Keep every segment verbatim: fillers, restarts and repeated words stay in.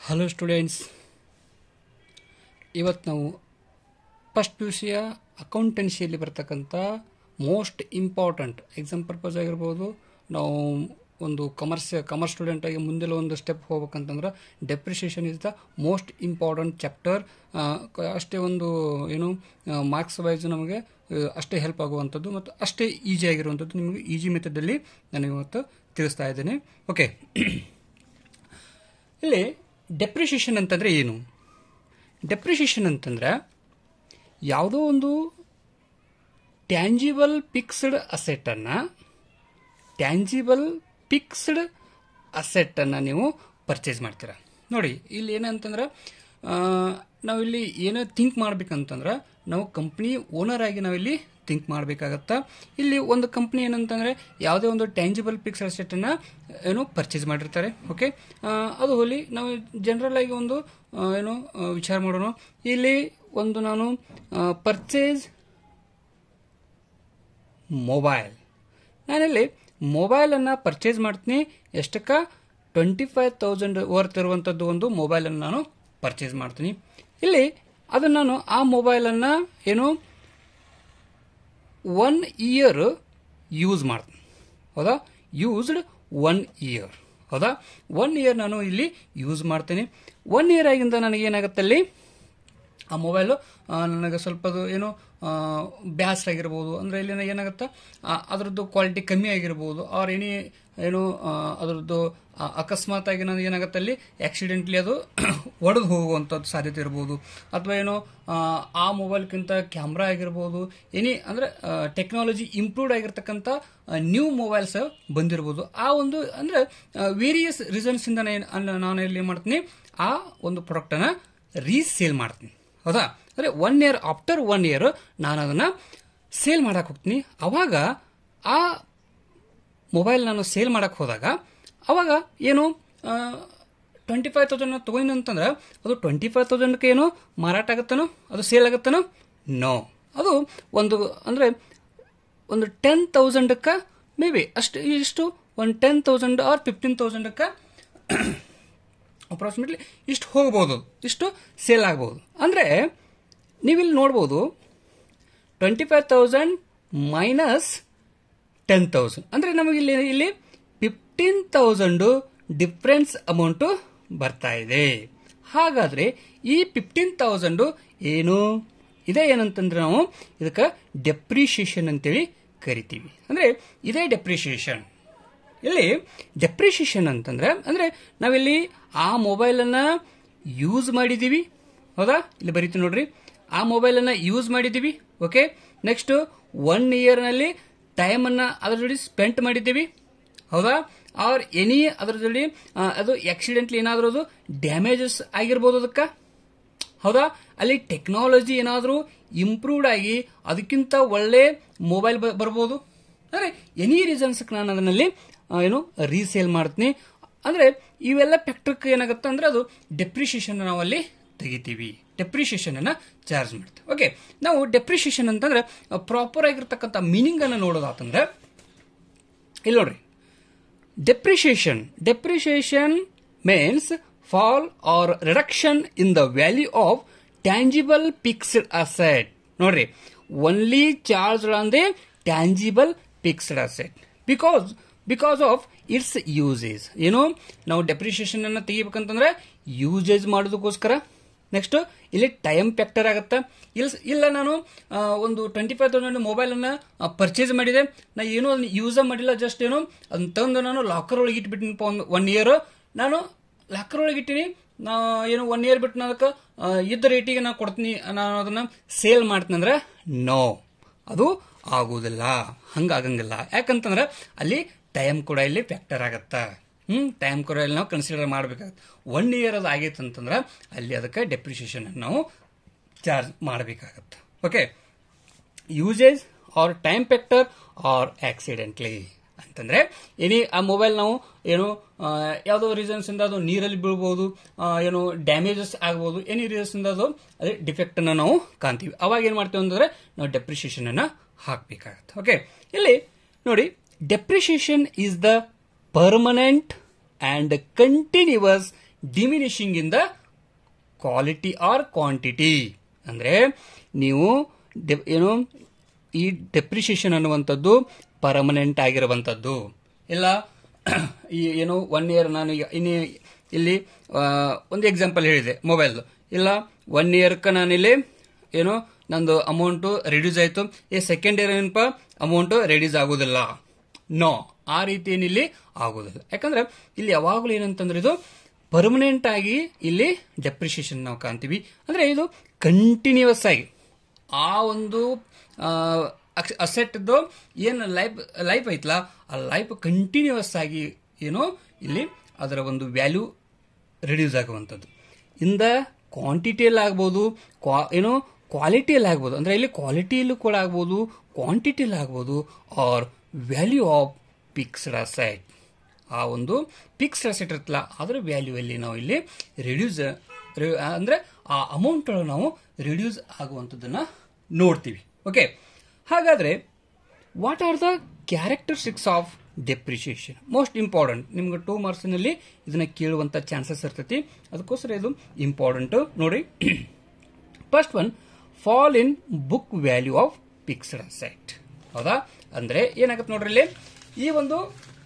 Hello students, ಇವತ್ತು ನಾವು first P U ಸಿಯ ಅಕೌಂಟೆನ್ಸಿಯಲ್ಲಿ ಬರ್ತಕ್ಕಂಥ ಮೋಸ್ಟ್ ಇಂಪಾರ್ಟೆಂಟ್ ಎಕ್ಸಾಮ್ ಪರ್ಪಸ್ ಆಗಿರ್ಬೋದು. ನಾವು ಒಂದು ಕಮರ್ಸ್ ಕಮರ್ಸ್ ಸ್ಟೂಡೆಂಟ್ ಆಗಿ ಮುಂದೆಲ್ಲ ಒಂದು ಸ್ಟೆಪ್ ಹೋಗ್ಬೇಕಂತಂದ್ರೆ depreciation is the most important chapter. ಅಷ್ಟೇ ಒಂದು ಏನು ಮಾರ್ಕ್ಸ್ ವೈಸ್ ನಮಗೆ ಅಷ್ಟೇ ಹೆಲ್ಪ್ ಆಗುವಂಥದ್ದು ಮತ್ತು ಅಷ್ಟೇ ಈಸಿ ಆಗಿರುವಂಥದ್ದು ನಿಮಗೆ ಈಸಿ ಮೆಥಡಲ್ಲಿ ನಾನು ಇವತ್ತು ತಿಳಿಸ್ತಾ ಇದ್ದೇನೆ. ಓಕೆ, ಇಲ್ಲಿ ಡೆಪ್ರಿಸಿಯೇಷನ್ ಅಂತಂದರೆ ಏನು? ಡೆಪ್ರಿಸಿಯೇಷನ್ ಅಂತಂದ್ರೆ ಯಾವುದೋ ಒಂದು ಟ್ಯಾಂಜಿಬಲ್ ಫಿಕ್ಸ್ಡ್ ಅಸೆಟನ್ನು ಟ್ಯಾಂಜಿಬಲ್ ಫಿಕ್ಸ್ಡ್ ಅಸೆಟನ್ನು ನೀವು ಪರ್ಚೇಸ್ ಮಾಡ್ತೀರಾ. ನೋಡಿ, ಇಲ್ಲಿ ಏನಂತಂದ್ರೆ ನಾವಿಲ್ಲಿ ಏನೋ ಥಿಂಕ್ ಮಾಡ್ಬೇಕಂತಂದ್ರೆ ನಾವು ಕಂಪ್ನಿ ಓನರ್ ಆಗಿ ನಾವಿಲ್ಲಿ ಥಿಂಕ್ ಮಾಡಬೇಕಾಗತ್ತಾ. ಇಲ್ಲಿ ಒಂದು ಕಂಪ್ನಿ ಏನಂತಂದರೆ ಯಾವುದೇ ಒಂದು ಟ್ಯಾಂಜಿಬಲ್ ಫಿಕ್ಸ್ಡ್ ಅಸೆಟನ್ನು ಏನು ಪರ್ಚೇಸ್ ಮಾಡಿರ್ತಾರೆ. ಓಕೆ, ಅದು ಹೋಲಿ ನಾವು ಜನರಲ್ ಆಗಿ ಒಂದು ಏನು ವಿಚಾರ ಮಾಡೋಣ. ಇಲ್ಲಿ ಒಂದು ನಾನು ಪರ್ಚೇಸ್ ಮೊಬೈಲ್, ನಾನಿಲ್ಲಿ ಮೊಬೈಲನ್ನು ಪರ್ಚೇಸ್ ಮಾಡ್ತೀನಿ. ಎಷ್ಟಕ್ಕ? ಟ್ವೆಂಟಿ ಫೈವ್ ತೌಸಂಡ್ ವರ್ತ್ ಇರುವಂಥದ್ದು ಒಂದು ಮೊಬೈಲನ್ನು ನಾನು ಪರ್ಚೇಸ್ ಮಾಡ್ತೀನಿ. ಇಲ್ಲಿ ಅದನ್ನು ನಾನು ಆ ಮೊಬೈಲನ್ನು ಏನು ಒನ್ ಇಯರ್ ಯೂಸ್ ಮಾಡ್ತೀನಿ. ಹೌದಾ? Used one year. ಹೌದಾ? ಒನ್ ಇಯರ್ ನಾನು ಇಲ್ಲಿ ಯೂಸ್ ಮಾಡ್ತೀನಿ. ಒನ್ ಇಯರ್ ಆಗಿಂದ ನನಗೇನಾಗುತ್ತೆ, ಅಲ್ಲಿ ಆ ಮೊಬೈಲು ನನಗೆ ಸ್ವಲ್ಪ ಅದು ಏನು ಬ್ಯಾಸ್ರ್ ಆಗಿರ್ಬೋದು, ಅಂದರೆ ಇಲ್ಲಿ ಏನಾಗುತ್ತೆ ಅದರದ್ದು ಕ್ವಾಲಿಟಿ ಕಮ್ಮಿ ಆಗಿರ್ಬೋದು, ಆರ್ ಎನಿ ಏನು ಅದರದ್ದು ಅಕಸ್ಮಾತ್ ಆಗಿ ನನಗೆ ಏನಾಗುತ್ತೆ ಅಲ್ಲಿ ಆಕ್ಸಿಡೆಂಟ್ಲಿ ಅದು ಒಡೆದು ಹೋಗುವಂಥದ್ದು ಸಾಧ್ಯತೆ ಇರ್ಬೋದು, ಅಥವಾ ಏನೋ ಆ ಮೊಬೈಲ್ಗಿಂತ ಕ್ಯಾಮ್ರಾ ಆಗಿರ್ಬೋದು, ಎನಿ ಅಂದರೆ ಟೆಕ್ನಾಲಜಿ ಇಂಪ್ರೂವ್ಡ್ ಆಗಿರ್ತಕ್ಕಂಥ ನ್ಯೂ ಮೊಬೈಲ್ಸ್ ಬಂದಿರ್ಬೋದು. ಆ ಒಂದು ಅಂದರೆ ವೇರಿಯಸ್ ರೀಸನ್ಸಿಂದ ನಾನು ಇಲ್ಲಿ ಮಾಡ್ತೀನಿ, ಆ ಒಂದು ಪ್ರಾಡಕ್ಟನ್ನು ರೀಸೇಲ್ ಮಾಡ್ತೀನಿ. ಹೌದಾ? ಅಂದರೆ one year after one year ನಾನು ಅದನ್ನು ಸೇಲ್ ಮಾಡಕ್ಕೆ ಹೋಗ್ತೀನಿ. ಅವಾಗ ಆ ಮೊಬೈಲ್ ನಾನು ಸೇಲ್ ಮಾಡಕ್ಕೆ ಹೋದಾಗ ಅವಾಗ ಏನು ಟ್ವೆಂಟಿ ಫೈವ್ ತೌಸಂಡ್ ತೊಗೊಂಡು ಅಂತಂದ್ರೆ ಅದು ಟ್ವೆಂಟಿ ಫೈವ್ ತೌಸಂಡ್ಗೆ ಏನು ಮಾರಾಟ ಆಗುತ್ತಾನೋ, ಅದು ಸೇಲ್ ಆಗುತ್ತಾನೋ? ನೋ. ಅದು ಒಂದು ಅಂದರೆ ಒಂದು ಟೆನ್ ತೌಸಂಡಕ್ಕೆ ಮೇ ಬಿ ಅಷ್ಟು ಇಷ್ಟು ಒಂದು ಟೆನ್ ತೌಸಂಡ್ ಆರ್ ಫಿಫ್ಟೀನ್ ತೌಸಂಡಕ್ಕೆ ಅಪ್ರಾಕ್ಸಿಮೇಟ್ಲಿ ಇಷ್ಟು ಹೋಗ್ಬೋದು, ಇಷ್ಟು ಸೇಲ್ ಆಗ್ಬೋದು. ಅಂದರೆ ನೀವಿಲ್ಲಿ ನೋಡ್ಬೋದು, twenty five thousand minus ten thousand ಅಂದರೆ ನಮಗಿಲ್ಲಿ ಇಲ್ಲಿ ಫಿಫ್ಟೀನ್ ತೌಸಂಡು ಡಿಫ್ರೆನ್ಸ್ ಅಮೌಂಟು ಬರ್ತಾ ಇದೆ. ಹಾಗಾದರೆ ಈ ಫಿಫ್ಟೀನ್ ತೌಸಂಡು ಏನು ಇದೇ ಏನಂತಂದ್ರೆ ನಾವು ಇದಕ್ಕೆ ಡೆಪ್ರಿಸಿಯೇಷನ್ ಅಂತೇಳಿ ಕರಿತೀವಿ. ಅಂದರೆ ಇದೇ ಡೆಪ್ರಿಸಿಯೇಷನ್. ಇಲ್ಲಿ ಡೆಪ್ರಿಸಿಯೇಷನ್ ಅಂತಂದ್ರೆ ಅಂದರೆ ನಾವಿಲ್ಲಿ ಆ ಮೊಬೈಲನ್ನು ಯೂಸ್ ಮಾಡಿದ್ದೀವಿ. ಹೌದಾ? ಇಲ್ಲಿ ಬರೀತೀವಿ ನೋಡ್ರಿ, ಆ ಮೊಬೈಲನ್ನು ಯೂಸ್ ಮಾಡಿದ್ದೀವಿ. ಓಕೆ, ನೆಕ್ಸ್ಟ್ ಒನ್ ಇಯರ್ನಲ್ಲಿ ಟೈಮನ್ನು ಅದರ ಜೊತೆ ಸ್ಪೆಂಡ್ ಮಾಡಿದ್ದೀವಿ. ಹೌದಾ? ಆರ್ ಎನಿ ಅದರ ಜೊತೆ ಅದು ಆಕ್ಸಿಡೆಂಟ್ಲಿ ಏನಾದರೂ ಅದು ಡ್ಯಾಮೇಜಸ್ ಆಗಿರ್ಬೋದು ಅದಕ್ಕೆ. ಹೌದಾ? ಅಲ್ಲಿ ಟೆಕ್ನಾಲಜಿ ಏನಾದರೂ ಇಂಪ್ರೂವ್ಡ್ ಆಗಿ ಅದಕ್ಕಿಂತ ಒಳ್ಳೆ ಮೊಬೈಲ್ ಬರ್ಬೋದು. ಅಂದರೆ ಎನಿ ರೀಸನ್ಸ್ಗೆ ನಾನು ಅದನ್ನಲ್ಲಿ ಏನು ರೀಸೇಲ್ ಮಾಡ್ತೀನಿ. ಅಂದರೆ ಇವೆಲ್ಲ ಫ್ಯಾಕ್ಟ್ರಿಗೆ ಏನಾಗುತ್ತೆ ಅಂದರೆ ಅದು ಡೆಪ್ರಿಸಿಯೇಷನ್ ನಾವು ಅಲ್ಲಿ ತೆಗಿತೀವಿ, ಡೆಪ್ರಿಸಿಯೇಷನ್ ಅನ್ನ ಚಾರ್ಜ್ ಮಾಡ್ತೀವಿ. ಓಕೆ, ನಾವು ಡೆಪ್ರಿಸಿಯೇಷನ್ ಅಂತಂದ್ರೆ ಪ್ರಾಪರ್ ಆಗಿರ್ತಕ್ಕಂಥ ಮೀನಿಂಗ್ ಅನ್ನು ನೋಡೋದಾತಂದ್ರೆ ಇಲ್ಲಿ ನೋಡ್ರಿ, depreciation depreciation means fall or reduction in the value of tangible fixed asset. ನೋಡ್ರಿ, only charge on the tangible fixed asset because because of its usage. ಏನು ನಾವು ಡೆಪ್ರಿಸಿಯೇಷನ್ ಅನ್ನು ತೆಗಿಬೇಕಂತಂದ್ರೆ ಯೂಸೇಜ್ ಮಾಡೋದಕ್ಕೋಸ್ಕರ. ನೆಕ್ಸ್ಟ್ ಇಲ್ಲಿ ಟೈಮ್ ಫ್ಯಾಕ್ಟರ್ ಆಗುತ್ತೆ. ಇಲ್ಲ ಇಲ್ಲ ನಾನು ಒಂದು ಟ್ವೆಂಟಿ ಫೈವ್ ತೌಸಂಡ್ ಮೊಬೈಲನ್ನು ಪರ್ಚೇಸ್ ಮಾಡಿದೆ, ನಾ ಏನೋ ಅದನ್ನ ಯೂಸ ಮಾಡಿಲ್ಲ, ಜಸ್ಟ್ ಏನೋ ಅದನ್ನ ತಂದು ನಾನು ಲಾಕರ್ ಒಳಗೆ ಇಟ್ಬಿಟ್ಟಿನಪ್ಪ ಒಂದು ಒನ್ ಇಯರ್ ನಾನು ಲಾಕರ್ ಒಳಗೆ ಇಟ್ಟಿನಿ. ನಾ ಏನು ಒನ್ ಇಯರ್ ಬಿಟ್ಟು ನಾನು ಅದಕ್ಕೆ ಇದ್ದ ರೇಟಿಗೆ ನಾನು ಕೊಡ್ತೀನಿ, ನಾನು ಅದನ್ನು ಸೇಲ್ ಮಾಡ್ತೀನಿ ಅಂದ್ರೆ ನೋ, ಅದು ಆಗುವುದಿಲ್ಲ, ಹಂಗಾಗಂಗಿಲ್ಲ. ಯಾಕಂತಂದ್ರೆ ಅಲ್ಲಿ ಟೈಮ್ ಕೂಡ ಇಲ್ಲಿ ಫ್ಯಾಕ್ಟರ್ ಆಗತ್ತಾ. ಹ್ಮ್ ಟೈಮ್ ಕೂಡ ಇಲ್ಲಿ ನಾವು ಕನ್ಸಿಡರ್ ಮಾಡಬೇಕಾಗತ್ತೆ. ಒನ್ ಇಯರ್ ಅದು ಆಗೈತೆ ಅಂತಂದ್ರೆ ಅಲ್ಲಿ ಅದಕ್ಕೆ ಡೆಪ್ರಿಸಿಯೇಷನ್ ನಾವು ಚಾರ್ಜ್ ಮಾಡಬೇಕಾಗತ್ತೆ. Okay, usage or time factor or accidentally ಅಂತಂದ್ರೆ ಏನಿ ಆ ಮೊಬೈಲ್ ನಾವು ಏನು ಯಾವುದೋ ರೀಸನ್ಸ್ ಇಂದ ಅದು ನೀರಲ್ಲಿ ಬೀಳ್ಬೋದು, ಏನು ಡ್ಯಾಮೇಜಸ್ ಆಗ್ಬೋದು, ಎನಿ ರೀಸನ್ಸ್ ಇಂದ ಅದು ಅದೇ ಡಿಫೆಕ್ಟ್ ಅನ್ನ ನಾವು ಕಾಣ್ತೀವಿ. ಅವಾಗ ಏನ್ ಮಾಡ್ತೀವಿ ಅಂತಂದ್ರೆ ನಾವು ಡೆಪ್ರಿಸಿಯೇಷನ್ ಅನ್ನ ಹಾಕ್ಬೇಕಾಗತ್ತೆ. ಓಕೆ, ಇಲ್ಲಿ ನೋಡಿ, depreciation is the permanent and continuous diminishing in the quality or quantity. ಅಂದ್ರೆ ನೀವು ಏನು ಈ ಡೆಪ್ರಿಸಿಯೇಷನ್ ಅನ್ನುವಂಥದ್ದು ಪರ್ಮನೆಂಟ್ ಆಗಿರುವಂಥದ್ದು ಇಲ್ಲ. ಈ ಏನು ಒನ್ ಇಯರ್ ನಾನು ಇನ್ನು ಇಲ್ಲಿ ಒಂದು ಎಕ್ಸಾಂಪಲ್ ಹೇಳಿದೆ ಮೊಬೈಲ್ ಇಲ್ಲ, ಒನ್ ಇಯರ್ಕ ನಾನಿಲ್ಲಿ ಏನು ನಂದು ಅಮೌಂಟು ರಿಡ್ಯೂಸ್ ಆಯಿತು, ಈ ಸೆಕೆಂಡ್ ಇಯರ್ ಏನಪ್ಪ ಅಮೌಂಟು ರಿಡ್ಯೂಸ್ ಆಗೋದಿಲ್ಲ. ನೋ, ಆ ರೀತಿ ಏನಿಲ್ಲಿ ಆಗೋದಿಲ್ಲ. ಯಾಕಂದ್ರೆ ಇಲ್ಲಿ ಯಾವಾಗಲೂ ಏನಂತಂದ್ರೆ ಇದು ಪರ್ಮನೆಂಟ್ ಆಗಿ ಇಲ್ಲಿ ಡೆಪ್ರಿಸಿಯೇಷನ್ ನಾವು ಕಾಣ್ತೀವಿ. ಅಂದ್ರೆ ಇದು ಕಂಟಿನ್ಯೂಸ್ ಆಗಿ ಆ ಒಂದು ಅಸೆಟ್ದು ಏನು ಲೈಫ್ ಲೈಫ್ ಐತಲ್ಲ ಆ ಲೈಫ್ ಕಂಟಿನ್ಯೂಸ್ ಆಗಿ ಏನೋ ಇಲ್ಲಿ ಅದರ ಒಂದು ವ್ಯಾಲ್ಯೂ ರಿಡ್ಯೂಸ್ ಆಗುವಂಥದ್ದು. ಇಂದ ಕ್ವಾಂಟಿಟಿಯಲ್ಲಿ ಆಗ್ಬೋದು, ಕ್ವಾ ಏನೋ ಕ್ವಾಲಿಟಿಯಲ್ಲಿ ಆಗ್ಬೋದು. ಅಂದ್ರೆ ಇಲ್ಲಿ ಕ್ವಾಲಿಟಿಯಲ್ಲೂ ಕೂಡ ಆಗ್ಬೋದು, ಕ್ವಾಂಟಿಟಿಯಲ್ಲಿ ಆಗ್ಬೋದು, or value of fixed asset. ಆ ಒಂದು ಫಿಕ್ಸ್ಡ್ ಅಸೆಟ್ ಇರುತ್ತಲ್ಲ ಅದರ ವ್ಯಾಲ್ಯೂ ಅಲ್ಲಿ ನಾವು ಇಲ್ಲಿ ರಿಡ್ಯೂಸ್ ಅಂದ್ರೆ ಆ ಅಮೌಂಟ್ ನಾವು ರಿಡ್ಯೂಸ್ ಆಗುವಂಥದ್ದನ್ನ ನೋಡ್ತೀವಿ. ಓಕೆ, ಹಾಗಾದ್ರೆ what are the characteristics of depreciation? Most important, ನಿಮ್ಗೆ ಟೂ ಮಾರ್ಕ್ಸ್ನಲ್ಲಿ ಇದನ್ನ ಕೇಳುವಂತ ಚಾನ್ಸಸ್ ಇರ್ತೈತಿ, ಅದಕ್ಕೋಸ್ಕರ ಇದು ಇಂಪಾರ್ಟೆಂಟ್ ನೋಡಿ. First one, fall in book value of fixed asset. ಹೌದಾ? ಅಂದ್ರೆ ಏನಾಗುತ್ತೆ ನೋಡ್ರಿ, ಇಲ್ಲಿ ಈ ಒಂದು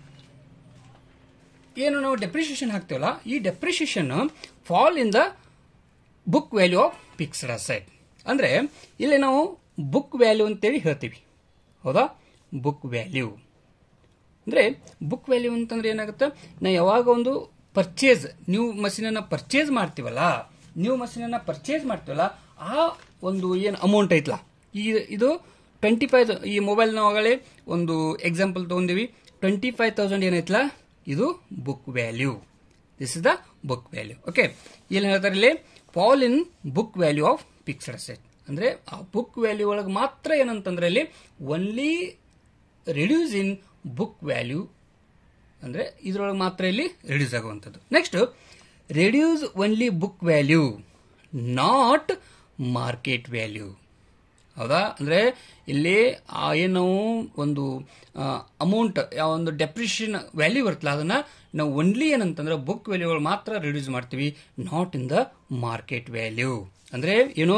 ಏನು ನಾವು ಡೆಪ್ರಿಸಿಯೇಷನ್ ಹಾಕ್ತೇವಲ್ಲ ಈ depreciation fall in the book value of fixed asset. ಅಂದ್ರೆ ಇಲ್ಲಿ ನಾವು ಬುಕ್ ವ್ಯಾಲ್ಯೂ ಅಂತೇಳಿ ಹೇಳ್ತೀವಿ. ಹೌದಾ? ಬುಕ್ ವ್ಯಾಲ್ಯೂ ಅಂದ್ರೆ ಬುಕ್ ವ್ಯಾಲ್ಯೂ ಅಂತಂದ್ರೆ ಏನಾಗುತ್ತೆ, ನಾವು ಯಾವಾಗ ಒಂದು ಪರ್ಚೇಸ್ ನ್ಯೂ ಮಷೀನ್ ಪರ್ಚೇಸ್ ಮಾಡ್ತೀವಲ್ಲ ನ್ಯೂ ಮಷೀನ್ ಪರ್ಚೇಸ್ ಮಾಡ್ತೀವಲ್ಲ ಆ ಒಂದು ಏನು ಅಮೌಂಟ್ ಐತಲ್ಲ, ಈ ಇದು ಟ್ವೆಂಟಿ ಫೈವ್ ಈ ಮೊಬೈಲ್ ನಾವಾಗಲೇ ಒಂದು ಎಕ್ಸಾಂಪಲ್ ತಗೊಂಡಿವಿ. ಟ್ವೆಂಟಿ ಫೈವ್ ತೌಸಂಡ್ ಏನೈತಲ್ಲ ಇದು book value. This is the book value. Okay, ಏನ್ ಹೇಳ್ತಾರೆ ಇಲ್ಲಿ, fall in book value of fixed asset. ಅಂದ್ರೆ ಆ ಬುಕ್ ವ್ಯಾಲ್ಯೂ ಒಳಗೆ ಮಾತ್ರ ಏನಂತಂದ್ರೆ ಇಲ್ಲಿ only reduce in book value, ಅಂದ್ರೆ ಇದ್ರೊಳಗೆ ಮಾತ್ರ ಇಲ್ಲಿ ರಿಡ್ಯೂಸ್ ಆಗುವಂಥದ್ದು. Next, reduce only book value not market value. ಹೌದಾ? ಅಂದ್ರೆ ಇಲ್ಲಿ ಏನು ಒಂದು ಅಮೌಂಟ್ ಯಾವ ಒಂದು ಡೆಪ್ರಿಸಿಯೇಷನ್ ವ್ಯಾಲ್ಯೂ ಬರ್ತಲ್ಲ ಅದನ್ನ ನಾವು ಒನ್ಲಿ ಏನಂತಂದ್ರೆ ಬುಕ್ ವ್ಯಾಲ್ಯೂಗಳು ಮಾತ್ರ ರಿಡ್ಯೂಸ್ ಮಾಡ್ತೀವಿ, not in the market value. ಅಂದ್ರೆ ಏನು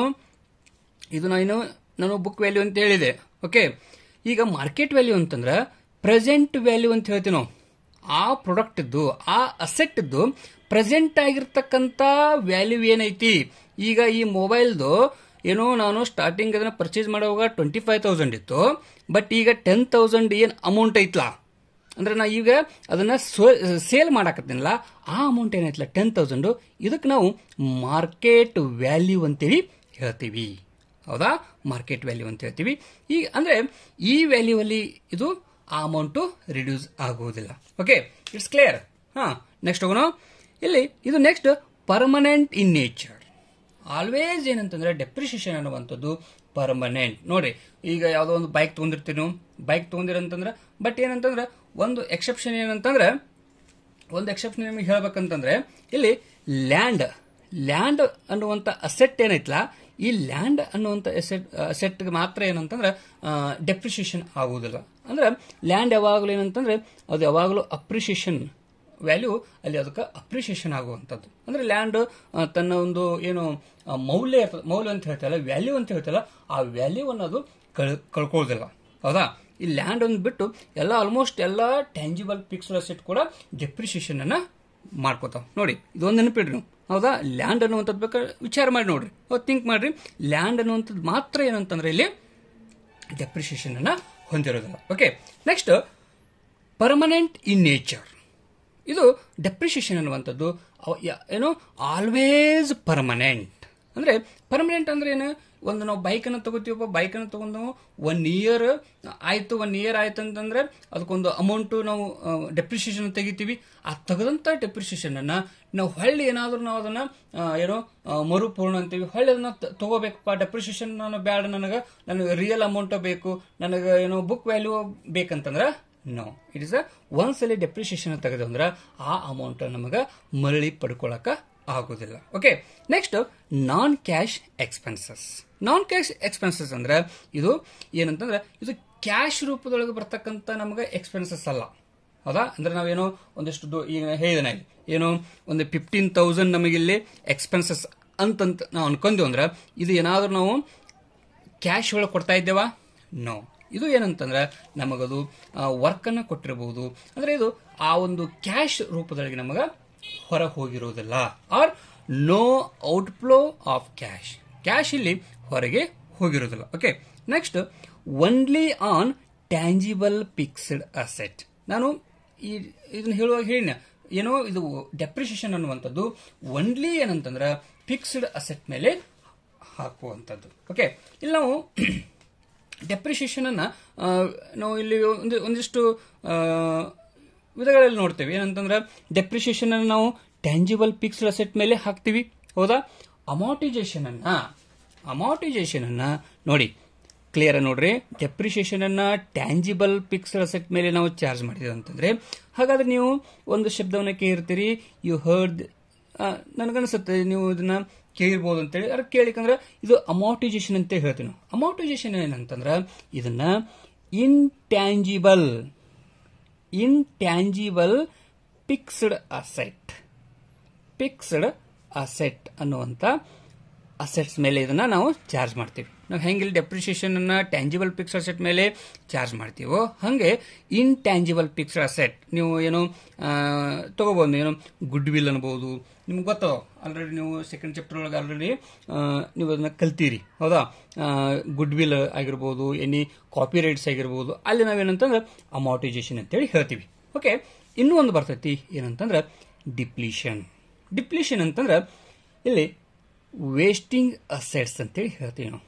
ಇದು ನಾನು ನಾನು ಬುಕ್ ವ್ಯಾಲ್ಯೂ ಅಂತ ಹೇಳಿದೆ. ಓಕೆ, ಈಗ ಮಾರ್ಕೆಟ್ ವ್ಯಾಲ್ಯೂ ಅಂತಂದ್ರೆ ಪ್ರೆಸೆಂಟ್ ವ್ಯಾಲ್ಯೂ ಅಂತ ಹೇಳ್ತೀವಿ ನಾವು. ಆ ಪ್ರಾಡಕ್ಟ್ ಇದ್ದು ಆ ಅಸೆಟ್ ಇದ್ದು ಪ್ರೆಸೆಂಟ್ ಆಗಿರ್ತಕ್ಕಂಥ ವ್ಯಾಲ್ಯೂ ಏನೈತಿ. ಈಗ ಈ ಮೊಬೈಲ್ದು ಏನೋ ನಾನು ಸ್ಟಾರ್ಟಿಂಗ್ ಅದನ್ನ ಪರ್ಚೇಸ್ ಮಾಡುವಾಗ ಟ್ವೆಂಟಿ ಫೈವ್ ತೌಸಂಡ್ ಇತ್ತು, ಬಟ್ ಈಗ ಟೆನ್ ತೌಸಂಡ್ ಏನ್ ಅಮೌಂಟ್ ಐತ್ಲಾ, ಅಂದ್ರೆ ನಾ ಈಗ ಅದನ್ನ ಸೇಲ್ ಮಾಡಾಕತ್ತೀನಲ್ಲ ಆ ಅಮೌಂಟ್ ಏನೈತ್ಲ ಟೆನ್ ತೌಸಂಡ್, ಇದಕ್ಕೆ ನಾವು ಮಾರ್ಕೆಟ್ ವ್ಯಾಲ್ಯೂ ಅಂತೇಳಿ ಹೇಳ್ತೀವಿ. ಹೌದಾ? ಮಾರ್ಕೆಟ್ ವ್ಯಾಲ್ಯೂ ಅಂತ ಹೇಳ್ತೀವಿ. ಈ ಅಂದ್ರೆ ಈ ವ್ಯಾಲ್ಯೂ ಅಲ್ಲಿ ಇದು ಆ ಅಮೌಂಟ್ ರಿಡ್ಯೂಸ್ ಆಗುವುದಿಲ್ಲ. Okay, it's clear. ಹಾ, ನೆಕ್ಸ್ಟ್ ಹೋಗೋಣ. ಇಲ್ಲಿ ಇದು next permanent in nature. Always ಏನಂತಂದ್ರೆ ಡೆಪ್ರಿಸಿಯೇಷನ್ ಅನ್ನುವಂಥದ್ದು ಪರ್ಮನೆಂಟ್. ನೋಡ್ರಿ, ಈಗ ಯಾವುದೋ ಒಂದು ಬೈಕ್ ತಗೊಂಡಿರ್ತೀವಿ, ಬೈಕ್ ತಗೊಂಡಿರಂತಂದ್ರೆ ಬಟ್ ಏನಂತಂದ್ರೆ ಒಂದು ಎಕ್ಸೆಪ್ಷನ್ ಏನಂತಂದ್ರೆ ಒಂದು ಎಕ್ಸೆಪ್ಷನ್ ನಿಮಗೆ ಹೇಳ್ಬೇಕಂತಂದ್ರೆ ಇಲ್ಲಿ ಲ್ಯಾಂಡ್ ಲ್ಯಾಂಡ್ ಅನ್ನುವಂಥ ಅಸೆಟ್ ಏನೈತ್ಲಾ ಈ ಲ್ಯಾಂಡ್ ಅನ್ನುವಂಥ ಅಸೆಟ್ ಅಸೆಟ್ಗೆ ಮಾತ್ರ ಏನಂತಂದ್ರೆ ಡೆಪ್ರಿಸಿಯೇಷನ್ ಆಗುವುದಿಲ್ಲ. ಅಂದ್ರೆ ಲ್ಯಾಂಡ್ ಯಾವಾಗಲೂ ಏನಂತಂದ್ರೆ ಅದು ಯಾವಾಗಲೂ ಅಪ್ರಿಸಿಯೇಷನ್ ವ್ಯಾಲ್ಯೂ ಅಲ್ಲಿ ಅದಕ್ಕೆ ಅಪ್ರಿಸಿಯೇಷನ್ ಆಗುವಂಥದ್ದು. ಅಂದ್ರೆ ಲ್ಯಾಂಡ್ ತನ್ನ ಒಂದು ಏನು ಮೌಲ್ಯ ಮೌಲ್ಯ ಅಂತ ಹೇಳ್ತಲ್ಲ, ವ್ಯಾಲ್ಯೂ ಅಂತ ಹೇಳ್ತಲ್ಲ, ಆ ವ್ಯಾಲ್ಯೂ ಅನ್ನೋದು ಕಳ್ಕೊಳ್ಳೋದಿಲ್ಲ. ಹೌದಾ? ಈ ಲ್ಯಾಂಡ್ ಒಂದು ಬಿಟ್ಟು ಎಲ್ಲ ಆಲ್ಮೋಸ್ಟ್ ಎಲ್ಲ ಟ್ಯಾಂಜಿಬಲ್ ಫಿಕ್ಸ್ಡ್ ಅಸೆಟ್ ಕೂಡ ಡೆಪ್ರಿಸಿಯೇಷನ್ ಅನ್ನ ಮಾಡ್ಕೋತಾವ. ನೋಡಿ, ಇದೊಂದು ನೆನಪಿಡ್ರಿ ನೀವು. ಹೌದಾ? ಲ್ಯಾಂಡ್ ಅನ್ನುವಂಥದ್ದು ಬೇಕಾದ್ರೆ ವಿಚಾರ ಮಾಡಿ ನೋಡ್ರಿ, ಥಿಂಕ್ ಮಾಡ್ರಿ. ಲ್ಯಾಂಡ್ ಅನ್ನುವಂಥದ್ದು ಮಾತ್ರ ಏನಂತಂದ್ರೆ ಇಲ್ಲಿ ಡೆಪ್ರಿಸಿಯೇಷನ್ ಅನ್ನ ಹೊಂದಿರೋದಿಲ್ಲ. Okay, next permanent in nature. ಇದು ಡೆಪ್ರಿಸಿಯೇಷನ್ ಅನ್ನುವಂಥದ್ದು ಏನು ಆಲ್ವೇಸ್ ಪರ್ಮನೆಂಟ್. ಅಂದ್ರೆ ಪರ್ಮನೆಂಟ್ ಅಂದ್ರೆ ಏನು, ಒಂದು ನಾವು ಬೈಕ್ ಅನ್ನು ತಗೋತೀವಪ್ಪ, ಬೈಕ್ ಅನ್ನು ತಗೊಂಡು ನಾವು ಒನ್ ಇಯರ್ ಆಯ್ತು ಒನ್ ಇಯರ್ ಆಯ್ತು ಅಂತಂದ್ರೆ ಅದಕ್ಕೊಂದು ಅಮೌಂಟ್ ನಾವು ಡೆಪ್ರಿಸಿಯೇಷನ್ ತೆಗಿತೀವಿ. ಆ ತೆಗೆದಂತ ಡೆಪ್ರಿಸಿಯೇಷನ್ ಅನ್ನ ನಾವು ಹೊಳ್ಳಿ ಏನಾದ್ರೂ ನಾವು ಅದನ್ನ ಏನೋ ಮರುಪೂರ್ಣ ಅಂತೀವಿ, ಹೊಳ್ಳಿ ಅದನ್ನ ತಗೋಬೇಕಪ್ಪ, ಡೆಪ್ರಿಸಿಯೇಷನ್ ನಾನು ಬ್ಯಾಡ, ನನಗೆ ನನಗೆ ರಿಯಲ್ ಅಮೌಂಟ್ ಬೇಕು, ನನಗೆ ಏನೋ ಬುಕ್ ವ್ಯಾಲ್ಯೂ ಬೇಕಂತಂದ್ರೆ ನೋ, ಇಟ್ ಇಸ್ ಅ ಒಂದ್ಸಲಿ ಡೆಪ್ರಿಸಿಯೇಷನ್ ತೆಗೆದು ಅಂದ್ರೆ ಆ ಅಮೌಂಟ್ ನಮಗೆ ಮರಳಿ ಪಡ್ಕೊಳಕ ಆಗೋದಿಲ್ಲ. Okay, next non cash expenses. Non cash expenses ಅಂದ್ರೆ ಇದು ಏನಂತಂದ್ರೆ ಇದು ಕ್ಯಾಶ್ ರೂಪದೊಳಗೆ ಬರ್ತಕ್ಕಂಥ ನಮಗೆ ಎಕ್ಸ್ಪೆನ್ಸಸ್ ಅಲ್ಲ. ಹೌದಾ. ಅಂದ್ರೆ ನಾವೇನೋ ಒಂದಿಷ್ಟು ಈಗ ಹೇಳಿದೆ ಏನೋ ಒಂದು ಫಿಫ್ಟೀನ್ ತೌಸಂಡ್ ನಮಗಿಲ್ಲಿ ಎಕ್ಸ್ಪೆನ್ಸಸ್ ಅಂತಂತ ನಾವು ಅನ್ಕೊಂತೀವಿ ಅಂದ್ರೆ ಇದು ಏನಾದರೂ ನಾವು ಕ್ಯಾಶ್ ಒಳಗೆ ಕೊಡ್ತಾ ಇದ್ದೇವಾ? ನೋ. ಇದು ಏನಂತಂದ್ರೆ ನಮಗದು ವರ್ಕನ್ನು ಕೊಟ್ಟಿರಬಹುದು, ಅಂದ್ರೆ ಇದು ಆ ಒಂದು ಕ್ಯಾಶ್ ರೂಪದೊಳಗೆ ನಮಗೆ ಹೊರ ಹೋಗಿರೋದಿಲ್ಲ. Or no outflow of cash, cash ಇಲ್ಲಿ ಹೊರಗೆ ಹೋಗಿರೋದಿಲ್ಲ. Okay, next only on tangible fixed asset. ನಾನು ಈ ಇದನ್ನ ಹೇಳುವಾಗ ಹೇಳಿನ ಏನೋ ಇದು ಡೆಪ್ರಿಸಿಯೇಷನ್ ಅನ್ನುವಂಥದ್ದು ಒನ್ಲಿ ಏನಂತಂದ್ರೆ ಫಿಕ್ಸ್ಡ್ ಅಸೆಟ್ ಮೇಲೆ ಹಾಕುವಂಥದ್ದು. ಓಕೆ, ಇಲ್ಲಿ ನಾವು ಡೆಪ್ರಿಸಿಯೇಷನ್ ಅನ್ನ ನಾವು ಇಲ್ಲಿ ಒಂದು ಒಂದಿಷ್ಟು ವಿಧಗಳಲ್ಲಿ ನೋಡ್ತೇವೆ. ಏನಂತಂದ್ರೆ ಡೆಪ್ರಿಸಿಯೇಷನ್ ಅನ್ನು ನಾವು ಟ್ಯಾಂಜಿಬಲ್ ಫಿಕ್ಸ್ಡ್ ಅಸೆಟ್ ಮೇಲೆ ಹಾಕ್ತಿವಿ, ಹೌದಾ. ಅಮಾರ್ಟೈಸೇಷನ್ ಅನ್ನ ಅಮಾರ್ಟೈಸೇಷನ್ ಅನ್ನ ನೋಡಿ ಕ್ಲಿಯರ್ ನೋಡ್ರಿ. ಡೆಪ್ರಿಸಿಯೇಷನ್ ಅನ್ನ ಟ್ಯಾಂಜಿಬಲ್ ಫಿಕ್ಸ್ಡ್ ಅಸೆಟ್ ಮೇಲೆ ನಾವು ಚಾರ್ಜ್ ಮಾಡಿದ್ವಿ ಅಂತಂದ್ರೆ, ಹಾಗಾದ್ರೆ ನೀವು ಒಂದು ಶಬ್ದವನ್ನ ಕೇಳಿರ್ತೀರಿ, ಯು ಹರ್ಡ್, ನನಗನ್ಸುತ್ತೆ ನೀವು ಇದನ್ನ ಕೇಳಿರ್ಬೋದು ಅಂತೇಳಿ. ಅದ್ರ ಕೇಳಿಕಂದ್ರೆ ಇದು ಅಮಾರ್ಟೈಸೇಷನ್ ಅಂತ ಹೇಳ್ತೀವಿ ನಾವು. ಅಮಾರ್ಟೈಸೇಷನ್ ಏನಂತಂದ್ರೆ ಇದನ್ನ intangible intangible fixed asset fixed asset ಅನ್ನುವಂಥ ಅಸೆಟ್ಸ್ ಮೇಲೆ ಇದನ್ನ ನಾವು ಚಾರ್ಜ್ ಮಾಡ್ತೀವಿ. ನಾವು ಹೆಂಗಿಲ್ಲಿ ಡೆಪ್ರಿಸಿಯೇಷನ್ ಅನ್ನ ಟ್ಯಾಂಜಿಬಲ್ ಫಿಕ್ಸ್ಡ್ ಅಸೆಟ್ ಮೇಲೆ ಚಾರ್ಜ್ ಮಾಡ್ತೀವೋ ಹಾಗೆ ಇಂಟ್ಯಾಂಜಿಬಲ್ ಫಿಕ್ಸ್ಡ್ ಅಸೆಟ್ ನೀವು ಏನೋ ತಗೋಬಹುದು. ಏನೋ ಗುಡ್ ವಿಲ್ ಅನ್ಬಹುದು, ನಿಮ್ಗೆ ಗೊತ್ತದ ಆಲ್ರೆಡಿ, ನೀವು ಸೆಕೆಂಡ್ ಚಾಪ್ಟರ್ ಒಳಗೆ ಆಲ್ರೆಡಿ ನೀವು ಅದನ್ನ ಕಲ್ತೀರಿ, ಹೌದಾ. ಗುಡ್ ವಿಲ್ ಆಗಿರ್ಬೋದು, ಎನಿ ಕಾಪಿ ರೈಟ್ಸ್ ಆಗಿರ್ಬೋದು, ಅಲ್ಲಿ ನಾವೇನಂತಂದ್ರೆ ಅಮಾರ್ಟೈಸೇಷನ್ ಅಂತೇಳಿ ಹೇಳ್ತೀವಿ. ಓಕೆ, ಇನ್ನೂ ಒಂದು ಬರ್ತೈತಿ ಏನಂತಂದ್ರೆ ಡಿಪ್ಲೀಷನ್. ಡಿಪ್ಲೀಷನ್ ಅಂತಂದ್ರೆ ಇಲ್ಲಿ ವೇಸ್ಟಿಂಗ್ ಅಸೆಟ್ಸ್ ಅಂತೇಳಿ ಹೇಳ್ತೀವಿ ನಾವು.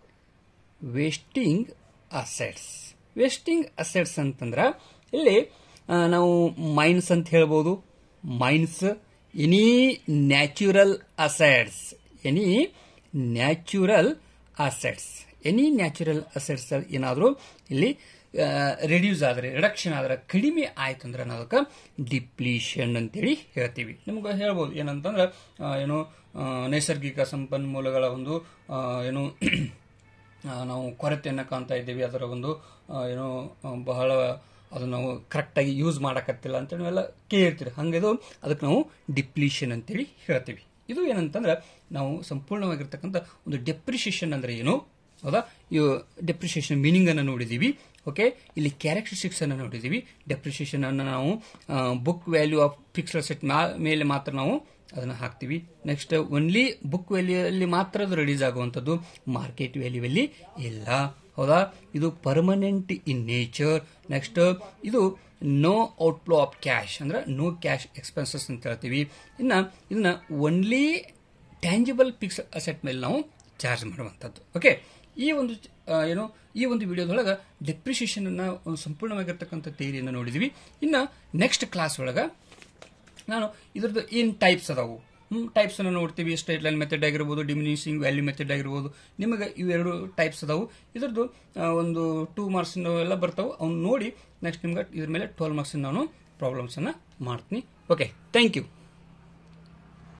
ವೇಸ್ಟಿಂಗ್ ಅಸೆಟ್ಸ್ ವೇಸ್ಟಿಂಗ್ ಅಸೆಟ್ಸ್ ಅಂತಂದ್ರೆ ಇಲ್ಲಿ ನಾವು ಮೈನ್ಸ್ ಅಂತ ಹೇಳ್ಬೋದು. Mines, any natural assets any natural assets any natural assets ಏನಾದರೂ ಇಲ್ಲಿ ರೆಡ್ಯೂಸ್ ಆದರೆ, ರಿಡಕ್ಷನ್ ಆದ್ರೆ, ಕಡಿಮೆ ಆಯ್ತು ಅಂದ್ರೆ ನಾವು ಅದಕ್ಕೆ ಡಿಪ್ಲೀಷನ್ ಅಂತೇಳಿ ಹೇಳ್ತೀವಿ. ನಿಮ್ಗೆ ಹೇಳ್ಬೋದು ಏನಂತಂದ್ರೆ ಏನು ನೈಸರ್ಗಿಕ ಸಂಪನ್ಮೂಲಗಳ ಒಂದು ಏನು ನಾವು ಕೊರತೆಯನ್ನು ಕಾಣ್ತಾ ಇದ್ದೀವಿ, ಅದರ ಒಂದು ಏನೋ ಬಹಳ ಅದನ್ನ ನಾವು ಕರೆಕ್ಟಾಗಿ ಯೂಸ್ ಮಾಡಕತ್ತಿಲ್ಲ ಅಂತ ನೀವೆಲ್ಲ ಕೇಳಿರ್ತೀರಿ. ಹಂಗಿದು ಅದಕ್ಕೆ ನಾವು ಡಿಪ್ಲೀಷನ್ ಅಂತೇಳಿ ಹೇಳ್ತೀವಿ. ಇದು ಏನಂತಂದ್ರೆ ನಾವು ಸಂಪೂರ್ಣವಾಗಿರ್ತಕ್ಕಂಥ ಒಂದು ಡೆಪ್ರಿಸಿಯೇಷನ್ ಅಂದ್ರೆ ಏನು, ಹೌದಾ. ಇವು ಡೆಪ್ರಿಸಿಯೇಷನ್ ಮೀನಿಂಗ್ ಅನ್ನು ನೋಡಿದೀವಿ. ಓಕೆ, ಇಲ್ಲಿ ಕ್ಯಾರೆಕ್ಟರಿಸ್ಟಿಕ್ಸ್ ಅನ್ನು ನೋಡಿದೀವಿ. ಡೆಪ್ರಿಸಿಯೇಷನ್ ಅನ್ನು ನಾವು book value of fixed asset ಮೇಲೆ ಮಾತ್ರ ನಾವು ಅದನ್ನ ಹಾಕ್ತಿವಿ. ನೆಕ್ಸ್ಟ್ ಓನ್ಲಿ ಬುಕ್ ವ್ಯಾಲ್ಯೂ ಅಲ್ಲಿ ಮಾತ್ರ ಅದು ರಿಲೀಸ್ ಆಗುವಂಥದ್ದು, ಮಾರ್ಕೆಟ್ ವ್ಯಾಲ್ಯೂ ಅಲ್ಲಿ ಇಲ್ಲ, ಹೌದಾ. ಇದು ಪರ್ಮನೆಂಟ್ ಇನ್ ನೇಚರ್. ನೆಕ್ಸ್ಟ್ ಇದು ನೋ ಔಟ್ಫ್ಲೋ ಆಫ್ ಕ್ಯಾಶ್ ಅಂದ್ರೆ ನೋ ಕ್ಯಾಶ್ ಎಕ್ಸ್ಪೆನ್ಸಸ್ ಅಂತ ಹೇಳ್ತೀವಿ. ಇನ್ನ ಇದನ್ನ ಓನ್ಲಿ ಟ್ಯಾಂಜಿಬಲ್ ಫಿಕ್ಸ್ಡ್ ಅಸೆಟ್ ಮೇಲೆ ನಾವು ಚಾರ್ಜ್ ಮಾಡುವಂಥದ್ದು. ಓಕೆ, ಈ ಒಂದು ಏನು ಈ ಒಂದು ವಿಡಿಯೋದೊಳಗೆ ಡೆಪ್ರಿಸಿಯೇಷನ್ ಅನ್ನ ಒಂದು ಸಂಪೂರ್ಣವಾಗಿರ್ತಕ್ಕಂಥ ಥಿಯರಿಯನ್ನು ನೋಡಿದ್ವಿ. ಇನ್ನು ನೆಕ್ಸ್ಟ್ ಕ್ಲಾಸ್ ಒಳಗೆ ನಾನು ಇದ್ರದ್ದು ಏನ್ ಟೈಪ್ಸ್ ಅದಾವು ಹ್ಮ್ ಟೈಪ್ಸ್ ಅನ್ನು ನೋಡ್ತೀವಿ. ಸ್ಟ್ರೇಟ್ ಲೈನ್ ಮೆಥಡ್ ಆಗಿರ್ಬೋದು, ಡಿಮಿನಿಷಿಂಗ್ ವ್ಯಾಲ್ಯೂ ಮೆಥಡ್ ಆಗಿರ್ಬೋದು. ನಿಮಗೆ ಇವೆರಡು ಟೈಪ್ಸ್ ಅದಾವು. ಇದ್ರದ್ದು ಒಂದು ಟೂ ಮಾರ್ಕ್ಸ್ ಎಲ್ಲ ಬರ್ತಾವೆ, ಅವ್ನು ನೋಡಿ ನೆಕ್ಸ್ಟ್ ನಿಮ್ಗೆ ಇದ್ರ ಮೇಲೆ ಟ್ವೆಲ್ ಮಾರ್ಕ್ಸ್ ನಾನು ಪ್ರಾಬ್ಲಮ್ಸ್ ಅನ್ನ ಮಾಡ್ತೀನಿ. Okay, thank you.